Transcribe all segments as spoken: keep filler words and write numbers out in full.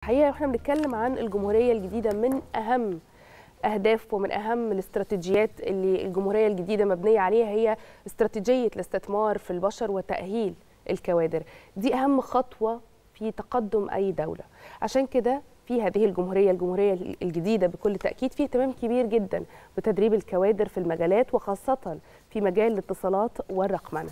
الحقيقة احنا بنتكلم عن الجمهورية الجديدة، من أهم أهداف ومن أهم الاستراتيجيات اللي الجمهورية الجديدة مبنية عليها هي استراتيجية الاستثمار في البشر وتأهيل الكوادر. دي أهم خطوة في تقدم أي دولة. عشان كده في هذه الجمهورية الجمهورية الجديدة بكل تأكيد في اهتمام كبير جدا بتدريب الكوادر في المجالات، وخاصة في مجال الاتصالات والرقمنة.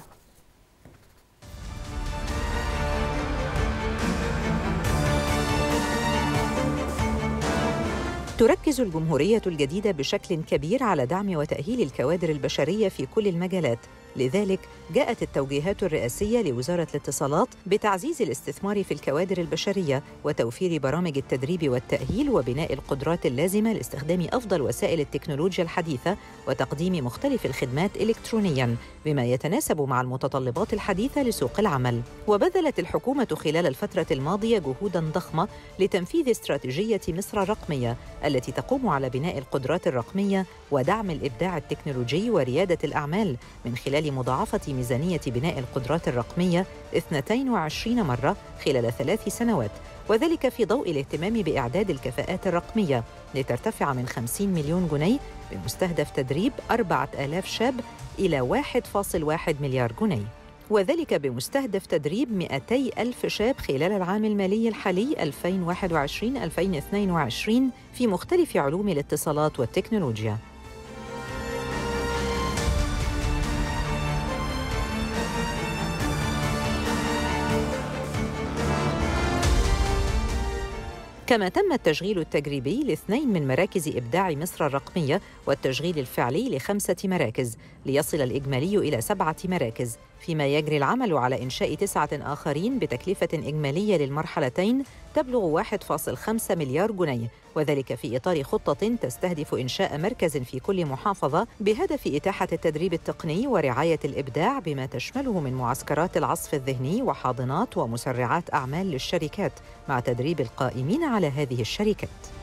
تركز الجمهورية الجديدة بشكل كبير على دعم وتأهيل الكوادر البشرية في كل المجالات. لذلك جاءت التوجيهات الرئاسية لوزارة الاتصالات بتعزيز الاستثمار في الكوادر البشرية وتوفير برامج التدريب والتأهيل وبناء القدرات اللازمة لاستخدام أفضل وسائل التكنولوجيا الحديثة وتقديم مختلف الخدمات إلكترونياً بما يتناسب مع المتطلبات الحديثة لسوق العمل. وبذلت الحكومة خلال الفترة الماضية جهوداً ضخمة لتنفيذ استراتيجية مصر الرقمية التي تقوم على بناء القدرات الرقمية ودعم الإبداع التكنولوجي وريادة الأعمال من خلال مضاعفة ميزانية بناء القدرات الرقمية اثنتين وعشرين مرة خلال ثلاث سنوات، وذلك في ضوء الاهتمام بإعداد الكفاءات الرقمية لترتفع من خمسين مليون جنيه بمستهدف تدريب أربعة آلاف شاب إلى واحد فاصل واحد مليار جنيه، وذلك بمستهدف تدريب مئتي ألف شاب خلال العام المالي الحالي ألفين وواحد وعشرين ألفين واثنين وعشرين في مختلف علوم الاتصالات والتكنولوجيا. كما تم التشغيل التجريبي لاثنين من مراكز إبداع مصر الرقمية والتشغيل الفعلي لخمسة مراكز ليصل الإجمالي إلى سبعة مراكز، فيما يجري العمل على إنشاء تسعة آخرين بتكلفة إجمالية للمرحلتين تبلغ واحد فاصل خمسة مليار جنيه، وذلك في إطار خطة تستهدف إنشاء مركز في كل محافظة بهدف إتاحة التدريب التقني ورعاية الإبداع بما تشمله من معسكرات العصف الذهني وحاضنات ومسرعات أعمال للشركات مع تدريب القائمين على هذه الشركات.